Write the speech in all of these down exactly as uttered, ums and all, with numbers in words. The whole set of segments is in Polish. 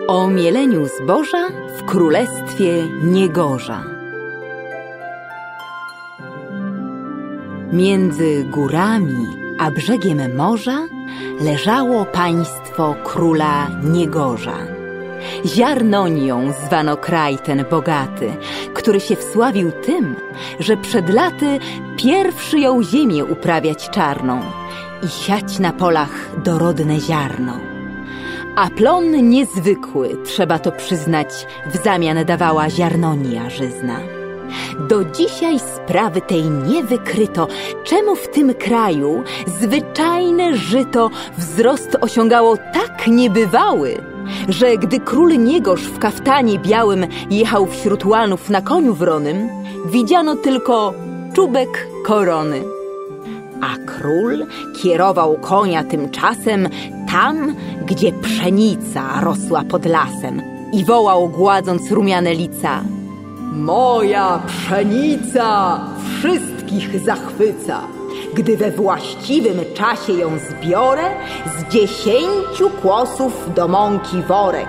O mieleniu zboża w królestwie Niegorza. Między górami a brzegiem morza leżało państwo króla Niegorza. Ziarnonią zwano kraj ten bogaty, który się wsławił tym, że przed laty pierwszy jął ziemię uprawiać czarną i siać na polach dorodne ziarno. A plon niezwykły, trzeba to przyznać, w zamian dawała ziarnonia żyzna. Do dzisiaj sprawy tej nie wykryto, czemu w tym kraju zwyczajne żyto wzrost osiągało tak niebywały, że gdy król Niegorz w kaftanie białym jechał wśród łanów na koniu wronym, widziano tylko czubek korony. A król kierował konia tymczasem tam, gdzie pszenica rosła pod lasem i wołał, gładząc rumiane lica: moja pszenica wszystkich zachwyca. Gdy we właściwym czasie ją zbiorę, z dziesięciu kłosów do mąki worek.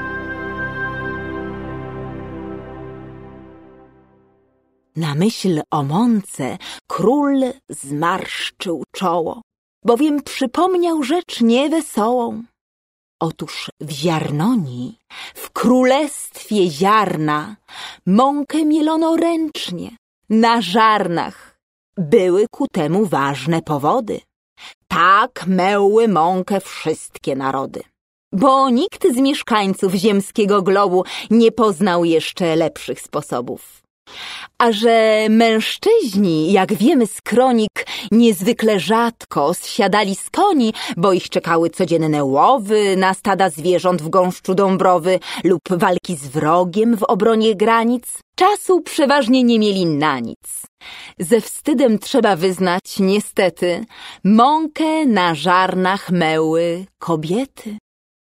Na myśl o mące król zmarszczył czoło, bowiem przypomniał rzecz niewesołą. Otóż w ziarnoni, w królestwie ziarna, mąkę mielono ręcznie, na żarnach. Były ku temu ważne powody. Tak meły mąkę wszystkie narody, bo nikt z mieszkańców ziemskiego globu nie poznał jeszcze lepszych sposobów. A że mężczyźni, jak wiemy z kronik, niezwykle rzadko zsiadali z koni, bo ich czekały codzienne łowy na stada zwierząt w gąszczu Dąbrowy lub walki z wrogiem w obronie granic, czasu przeważnie nie mieli na nic. Ze wstydem trzeba wyznać, niestety, mąkę na żarnach meły kobiety.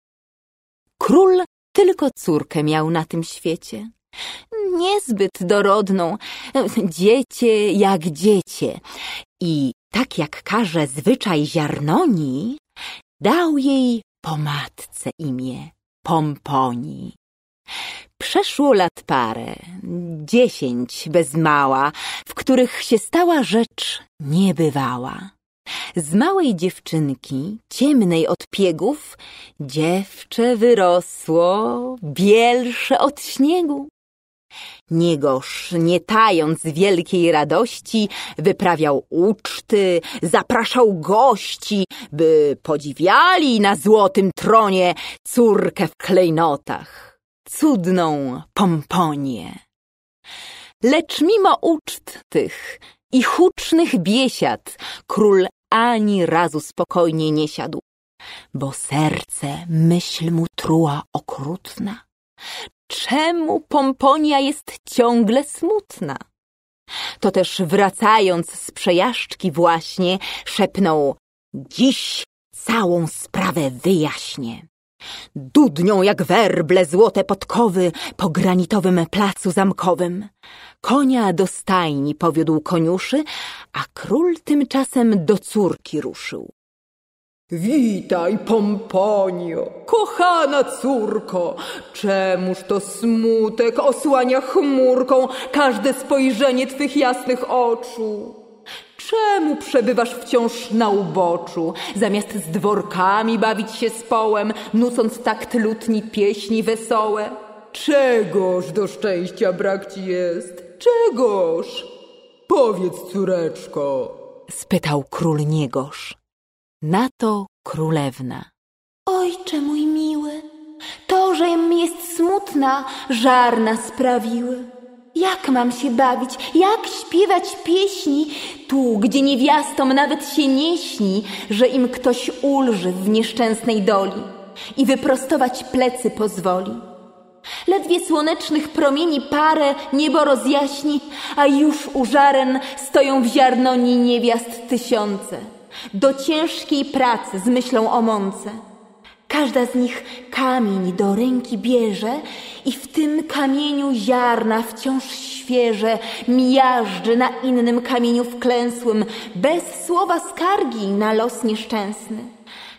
Król tylko córkę miał na tym świecie. Niezbyt dorodną, dziecię jak dziecię. I tak jak każe zwyczaj ziarnoni, dał jej po matce imię Pomponii. Przeszło lat parę, dziesięć bez mała, w których się stała rzecz niebywała. Z małej dziewczynki, ciemnej od piegów, dziewczę wyrosło bielsze od śniegu. Niegorz, nie tając wielkiej radości, wyprawiał uczty, zapraszał gości, by podziwiali na złotym tronie córkę w klejnotach, cudną Pomponię. Lecz mimo uczt tych i hucznych biesiad król ani razu spokojnie nie siadł, bo serce myśl mu truła okrutna. Czemu Pomponia jest ciągle smutna? To też wracając z przejażdżki właśnie szepnął: dziś całą sprawę wyjaśnię. Dudnią jak werble złote podkowy po granitowym placu zamkowym. Konia do stajni powiódł koniuszy, a król tymczasem do córki ruszył. Witaj, Pomponio, kochana córko, czemuż to smutek osłania chmurką każde spojrzenie twych jasnych oczu? Czemu przebywasz wciąż na uboczu, zamiast z dworkami bawić się z połem, nucąc takt lutni pieśni wesołe? Czegoż do szczęścia brak ci jest? Czegoż? Powiedz, córeczko, spytał król Niegorz. Na to królewna: ojcze mój miły, to, że mi jest smutna, żarna sprawiły. Jak mam się bawić, jak śpiewać pieśni, tu, gdzie niewiastom nawet się nie śni, że im ktoś ulży w nieszczęsnej doli i wyprostować plecy pozwoli. Ledwie słonecznych promieni parę niebo rozjaśni, a już u żaren stoją w ziarnoni niewiast tysiące, do ciężkiej pracy z myślą o mące. Każda z nich kamień do ręki bierze i w tym kamieniu ziarna wciąż świeże miażdży na innym kamieniu wklęsłym, bez słowa skargi na los nieszczęsny.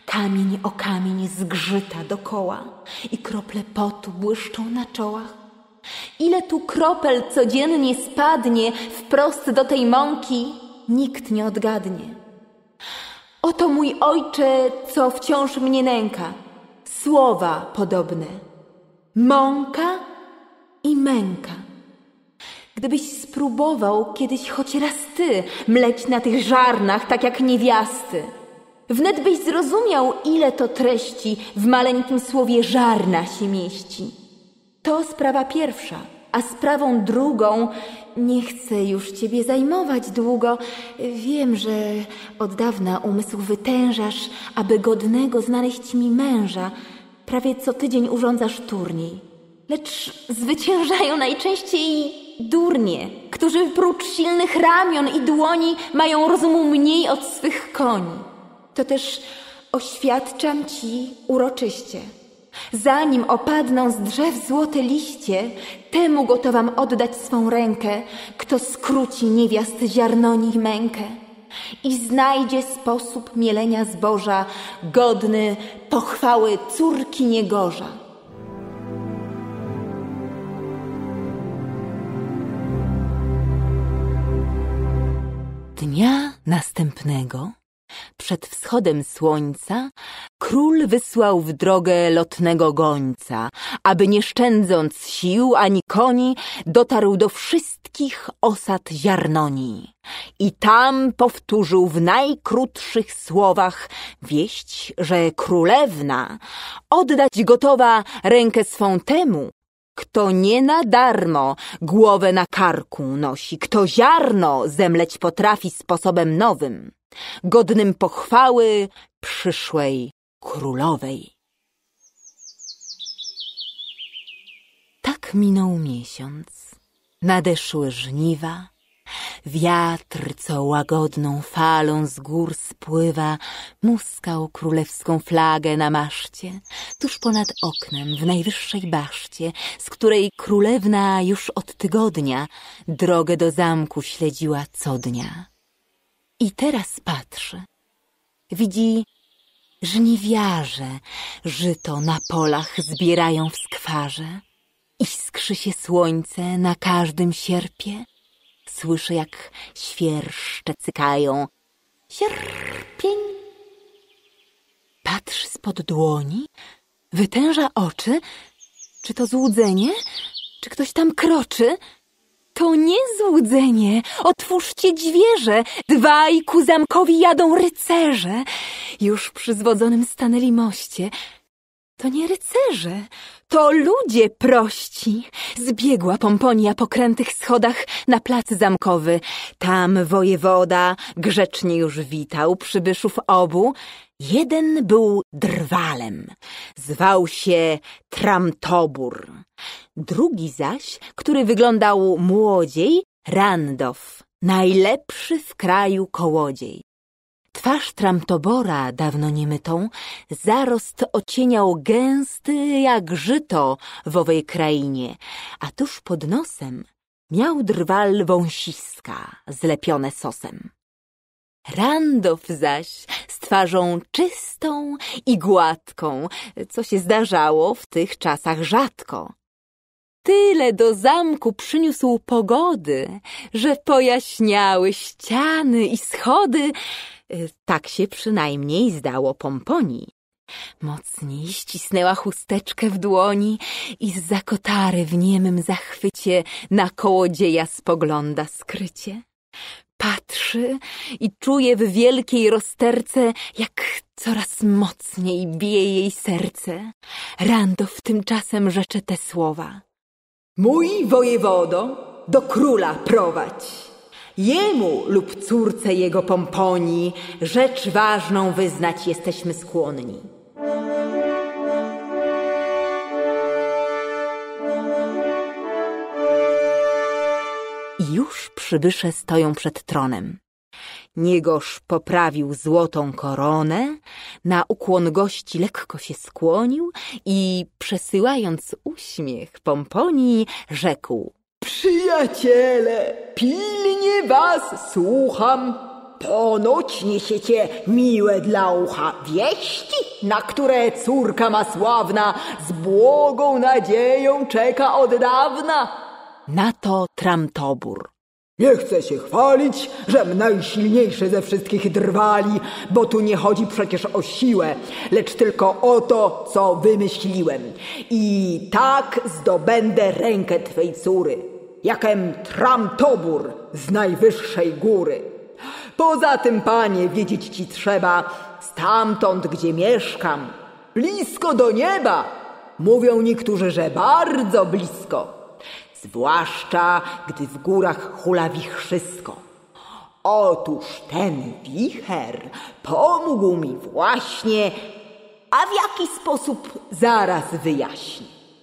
Kamień o kamień zgrzyta dokoła i krople potu błyszczą na czołach. Ile tu kropel codziennie spadnie wprost do tej mąki, nikt nie odgadnie. Oto mój ojcze, co wciąż mnie nęka, słowa podobne. Mąka i męka. Gdybyś spróbował kiedyś choć raz ty mleć na tych żarnach, tak jak niewiasty, wnet byś zrozumiał, ile to treści w maleńkim słowie żarna się mieści. To sprawa pierwsza, a sprawą drugą nie chcę już ciebie zajmować długo. Wiem, że od dawna umysł wytężasz, aby godnego znaleźć mi męża. Prawie co tydzień urządzasz turniej. Lecz zwyciężają najczęściej durnie, którzy prócz silnych ramion i dłoni mają rozumu mniej od swych koni. To też oświadczam ci uroczyście. Zanim opadną z drzew złote liście, temu gotowam oddać swą rękę, kto skróci niewiast ziarnoni mękę i znajdzie sposób mielenia zboża godny pochwały córki niegorza. Dnia następnego, przed wschodem słońca, król wysłał w drogę lotnego gońca, aby nie szczędząc sił ani koni, dotarł do wszystkich osad ziarnoni. I tam powtórzył w najkrótszych słowach wieść, że królewna oddać gotowa rękę swą temu, kto nie na darmo głowę na karku nosi, kto ziarno zemleć potrafi sposobem nowym, godnym pochwały przyszłej królowej. Tak minął miesiąc, nadeszły żniwa, wiatr, co łagodną falą z gór spływa, muskał królewską flagę na maszcie, tuż ponad oknem w najwyższej baszcie, z której królewna już od tygodnia drogę do zamku śledziła co dnia. I teraz patrzy, widzi żniwiarze żyto na polach zbierają w skwarze, iskrzy się słońce na każdym sierpie, słyszy, jak świerszcze cykają. Sierpień. Patrzy spod dłoni, wytęża oczy. Czy to złudzenie? Czy ktoś tam kroczy? To nie złudzenie. Otwórzcie dźwierze. Dwaj ku zamkowi jadą rycerze. Już przy zwodzonym stanęli moście. To nie rycerze, to ludzie prości. Zbiegła Pomponia po krętych schodach na plac zamkowy. Tam wojewoda grzecznie już witał przybyszów obu. Jeden był drwalem, zwał się Tramtobór. Drugi zaś, który wyglądał młodziej, Randow, najlepszy w kraju kołodziej. Twarz Tramtobora, dawno niemytą, zarost ocieniał gęsty jak żyto w owej krainie, a tuż pod nosem miał drwal wąsiska zlepione sosem. Randow zaś z twarzą czystą i gładką, co się zdarzało w tych czasach rzadko. Tyle do zamku przyniósł pogody, że pojaśniały ściany i schody. Tak się przynajmniej zdało Pomponii. Mocniej ścisnęła chusteczkę w dłoni i zza kotary w niemym zachwycie na kołodzieja spogląda skrycie. Patrzy i czuje w wielkiej rozterce, jak coraz mocniej bije jej serce. Randow tymczasem rzecze te słowa. Mój wojewodo, do króla prowadź. Jemu lub córce jego Pomponii rzecz ważną wyznać jesteśmy skłonni. I już przybysze stoją przed tronem. Niegoż poprawił złotą koronę, na ukłon gości lekko się skłonił i przesyłając uśmiech Pomponii rzekł: Przyjaciele, pilnie was słucham. Ponoć niesiecie miłe dla ucha wieści. na które córka ma sławna z błogą nadzieją czeka od dawna. Na to Tramtobór: nie chcę się chwalić, żem najsilniejszy ze wszystkich drwali, bo tu nie chodzi przecież o siłę, lecz tylko o to, co wymyśliłem. I tak zdobędę rękę twej córy, jakem Tramtobór z najwyższej góry. Poza tym, panie, wiedzieć ci trzeba, stamtąd, gdzie mieszkam, blisko do nieba. Mówią niektórzy, że bardzo blisko. Zwłaszcza, gdy w górach hula wichrzysko. Otóż ten wicher pomógł mi właśnie, a w jaki sposób zaraz wyjaśnię.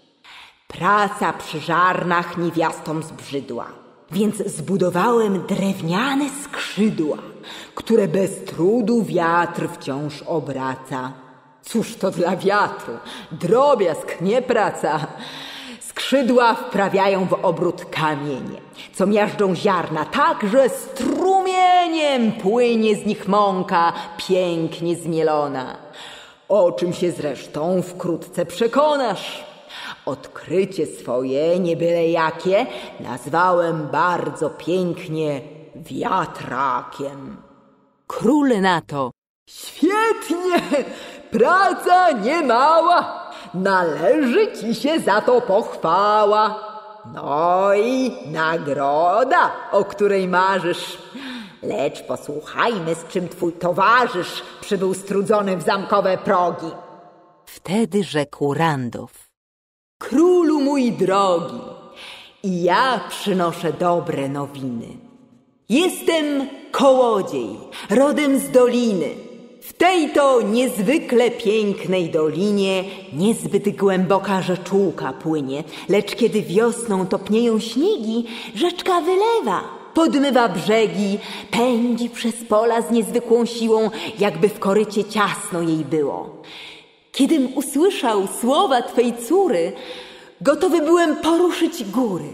Praca przy żarnach niewiastom zbrzydła, więc zbudowałem drewniane skrzydła, które bez trudu wiatr wciąż obraca. Cóż to dla wiatru? Drobiazg, nie praca. Skrzydła wprawiają w obrót kamienie, co miażdżą ziarna tak, że strumieniem płynie z nich mąka pięknie zmielona. O czym się zresztą wkrótce przekonasz. Odkrycie swoje, nie byle jakie, nazwałem bardzo pięknie wiatrakiem. Król na to: świetnie, praca niemała. Należy ci się za to pochwała. No i nagroda, o której marzysz. Lecz posłuchajmy, z czym twój towarzysz przybył strudzony w zamkowe progi. Wtedy rzekł Randolf: królu mój drogi, i ja przynoszę dobre nowiny. Jestem kołodziej, rodem z doliny. W tej to niezwykle pięknej dolinie niezbyt głęboka rzeczółka płynie, lecz kiedy wiosną topnieją śniegi, rzeczka wylewa, podmywa brzegi, pędzi przez pola z niezwykłą siłą, jakby w korycie ciasno jej było. Kiedym usłyszał słowa twej córy, gotowy byłem poruszyć góry.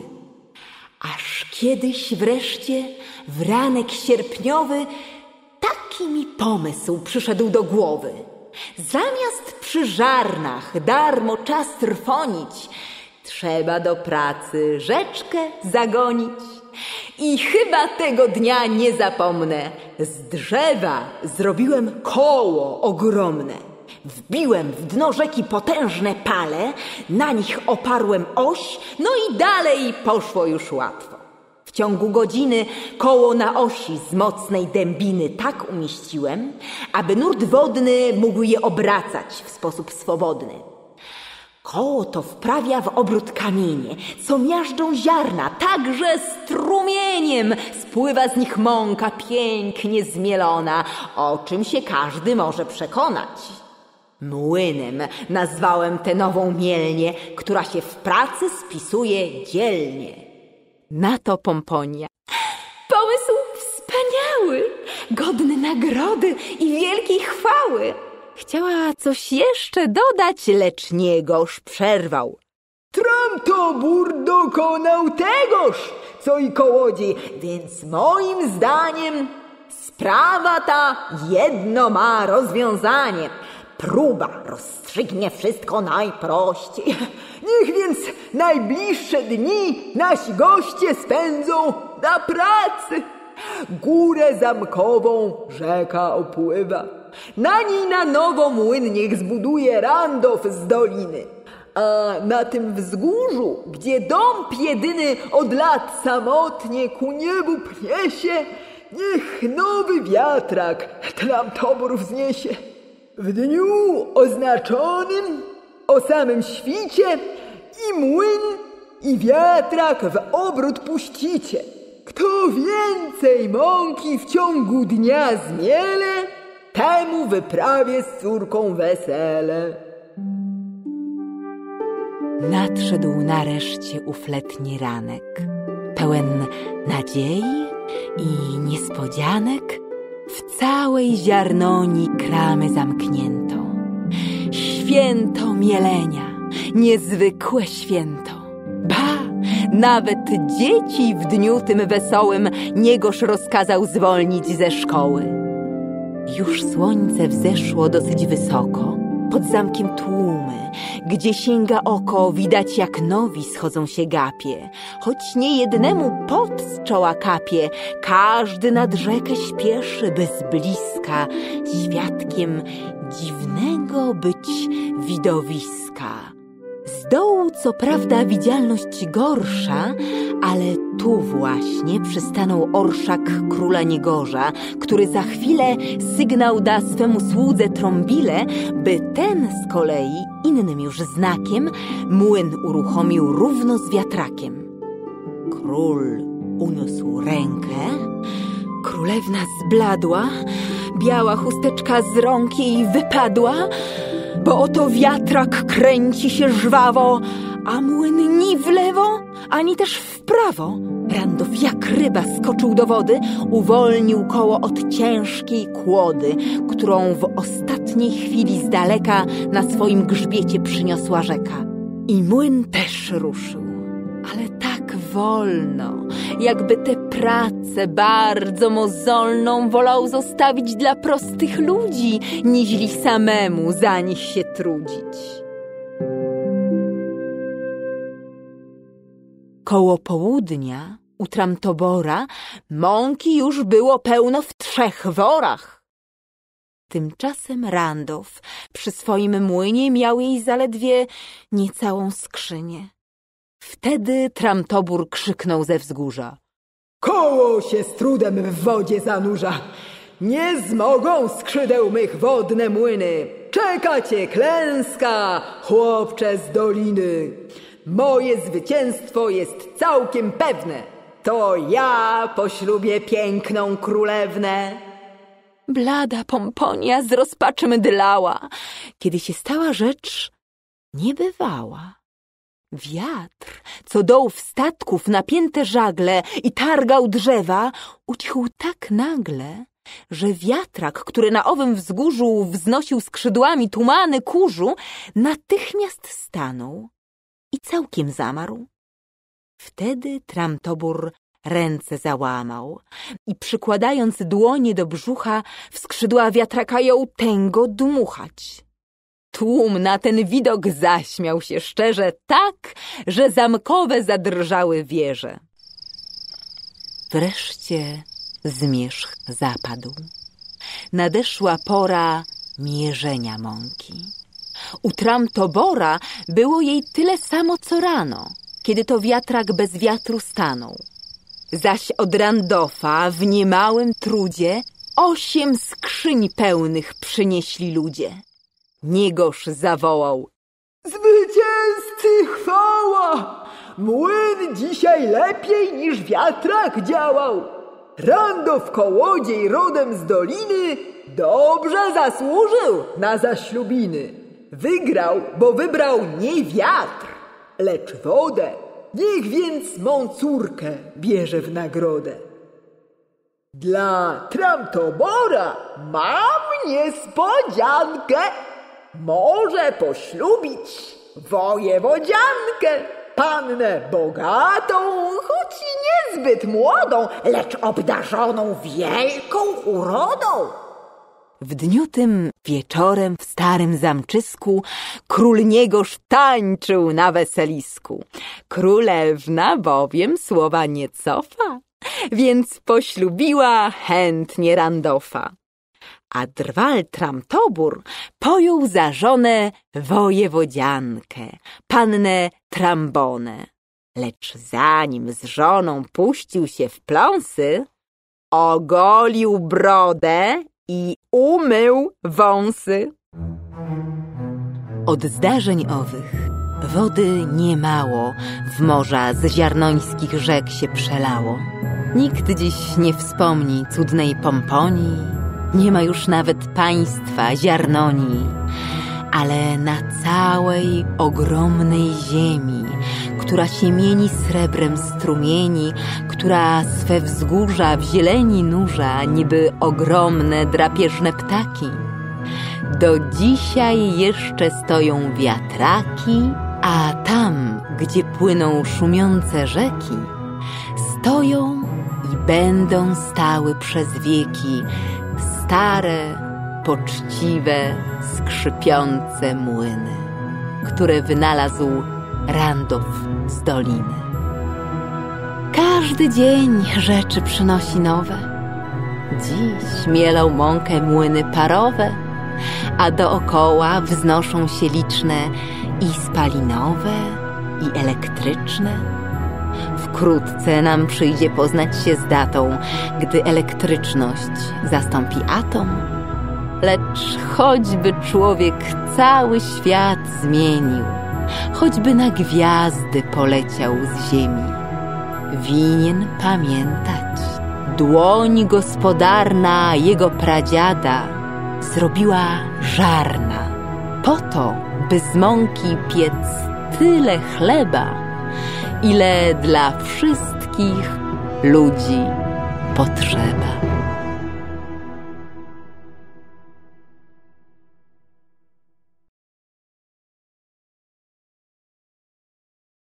Aż kiedyś wreszcie w ranek sierpniowy taki mi pomysł przyszedł do głowy. Zamiast przy żarnach darmo czas trwonić, trzeba do pracy rzeczkę zagonić. I chyba tego dnia nie zapomnę. Z drzewa zrobiłem koło ogromne. Wbiłem w dno rzeki potężne pale, na nich oparłem oś, no i dalej poszło już łatwo. W ciągu godziny koło na osi z mocnej dębiny tak umieściłem, aby nurt wodny mógł je obracać w sposób swobodny. Koło to wprawia w obrót kamienie, co miażdżą ziarna, tak że strumieniem spływa z nich mąka pięknie zmielona, o czym się każdy może przekonać. Młynem nazwałem tę nową mielnię, która się w pracy spisuje dzielnie. Na to Pomponia: pomysł wspaniały, godny nagrody i wielkiej chwały. Chciała coś jeszcze dodać, lecz niegoż przerwał: Tramtobór dokonał tegoż, co i kołodziej, więc moim zdaniem sprawa ta jedno ma rozwiązanie. Próba rozstrzygnie wszystko najprościej. Niech więc najbliższe dni nasi goście spędzą na pracy. Górę zamkową rzeka opływa. Na niej na nowo młyn niech zbuduje Randolf z doliny. A na tym wzgórzu, gdzie dąb jedyny od lat samotnie ku niebu pnie się, niech nowy wiatrak Tramtobór wzniesie. W dniu oznaczonym, o samym świcie, i młyn, i wiatrak w obrót puścicie. Kto więcej mąki w ciągu dnia zmiele, temu wyprawię z córką wesele. Nadszedł nareszcie ów letni ranek, pełen nadziei i niespodzianek. W całej ziarnoni kramy zamknięto. Święto mielenia, niezwykłe święto. Ba, nawet dzieci w dniu tym wesołym niegoż rozkazał zwolnić ze szkoły. Już słońce wzeszło dosyć wysoko, pod zamkiem tłumy, gdzie sięga oko, widać jak nowi schodzą się gapie. Choć nie jednemu pot z czoła kapie, każdy nad rzekę śpieszy, by z bliska świadkiem dziwnego być widowiska. Z dołu co prawda widzialność gorsza, ale tu właśnie przystanął orszak króla Niegorza, który za chwilę sygnał da swemu słudze trąbile, by ten z kolei innym już znakiem młyn uruchomił równo z wiatrakiem. Król uniósł rękę, królewna zbladła, biała chusteczka z rąk jej wypadła, bo oto wiatrak kręci się żwawo, a młyn ni w lewo, ani też w prawo. Randow jak ryba skoczył do wody, uwolnił koło od ciężkiej kłody, którą w ostatniej chwili z daleka na swoim grzbiecie przyniosła rzeka. I młyn też ruszył, ale tak wolno, jakby tę pracę bardzo mozolną wolał zostawić dla prostych ludzi, niźli samemu za nich się trudzić. Koło południa u Tramtobora mąki już było pełno w trzech worach. Tymczasem Randow przy swoim młynie miał jej zaledwie niecałą skrzynię. Wtedy Tramtobór krzyknął ze wzgórza: Koło się z trudem w wodzie zanurza. Nie zmogą skrzydeł mych wodne młyny. Czeka cię klęska, chłopcze z doliny. Moje zwycięstwo jest całkiem pewne. To ja poślubię piękną królewnę. Blada Pomponia z rozpaczy mydlała, kiedy się stała rzecz niebywała. Wiatr, co doł w statków napięte żagle i targał drzewa, ucichł tak nagle, że wiatrak, który na owym wzgórzu wznosił skrzydłami tumany kurzu, natychmiast stanął i całkiem zamarł. Wtedy Tramtobór ręce załamał i przykładając dłonie do brzucha, w skrzydła wiatraka jął tęgo dmuchać. Tłum na ten widok zaśmiał się szczerze tak, że zamkowe zadrżały wieże. Wreszcie zmierzch zapadł. Nadeszła pora mierzenia mąki. U Tramtobora było jej tyle samo co rano, kiedy to wiatrak bez wiatru stanął. Zaś od Randofa w niemałym trudzie osiem skrzyń pełnych przynieśli ludzie. Niegorz zawołał: Zwycięzcy chwała! Młyn dzisiaj lepiej niż wiatrak działał. Randow kołodziej rodem z doliny dobrze zasłużył na zaślubiny. Wygrał, bo wybrał nie wiatr, lecz wodę. Niech więc mą córkę bierze w nagrodę. Dla Tramtobora mam niespodziankę. Może poślubić wojewodziankę, pannę bogatą, choć niezbyt młodą, lecz obdarzoną wielką urodą. W dniu tym wieczorem w starym zamczysku król Niegorz tańczył na weselisku. Królewna bowiem słowa nie cofa, więc poślubiła chętnie Randofa. A drwal Tramtobór pojął za żonę wojewodziankę, pannę Trambonę. Lecz zanim z żoną puścił się w pląsy, ogolił brodę i umył wąsy. Od zdarzeń owych wody niemało w morza z ziarnońskich rzek się przelało. Nikt dziś nie wspomni cudnej Pomponii, nie ma już nawet państwa Ziarnonii, ale na całej ogromnej ziemi, która się mieni srebrem strumieni, która swe wzgórza w zieleni nurza, niby ogromne drapieżne ptaki, do dzisiaj jeszcze stoją wiatraki, a tam, gdzie płyną szumiące rzeki, stoją i będą stały przez wieki stare, poczciwe, skrzypiące młyny, które wynalazł Randolph z doliny. Każdy dzień rzeczy przynosi nowe. Dziś mielą mąkę młyny parowe, a dookoła wznoszą się liczne i spalinowe, i elektryczne. Wkrótce nam przyjdzie poznać się z datą, gdy elektryczność zastąpi atom. Lecz choćby człowiek cały świat zmienił, choćby na gwiazdy poleciał z ziemi, winien pamiętać, dłoń gospodarna jego pradziada zrobiła żarna, po to, by z mąki piec tyle chleba, ile dla wszystkich ludzi potrzeba.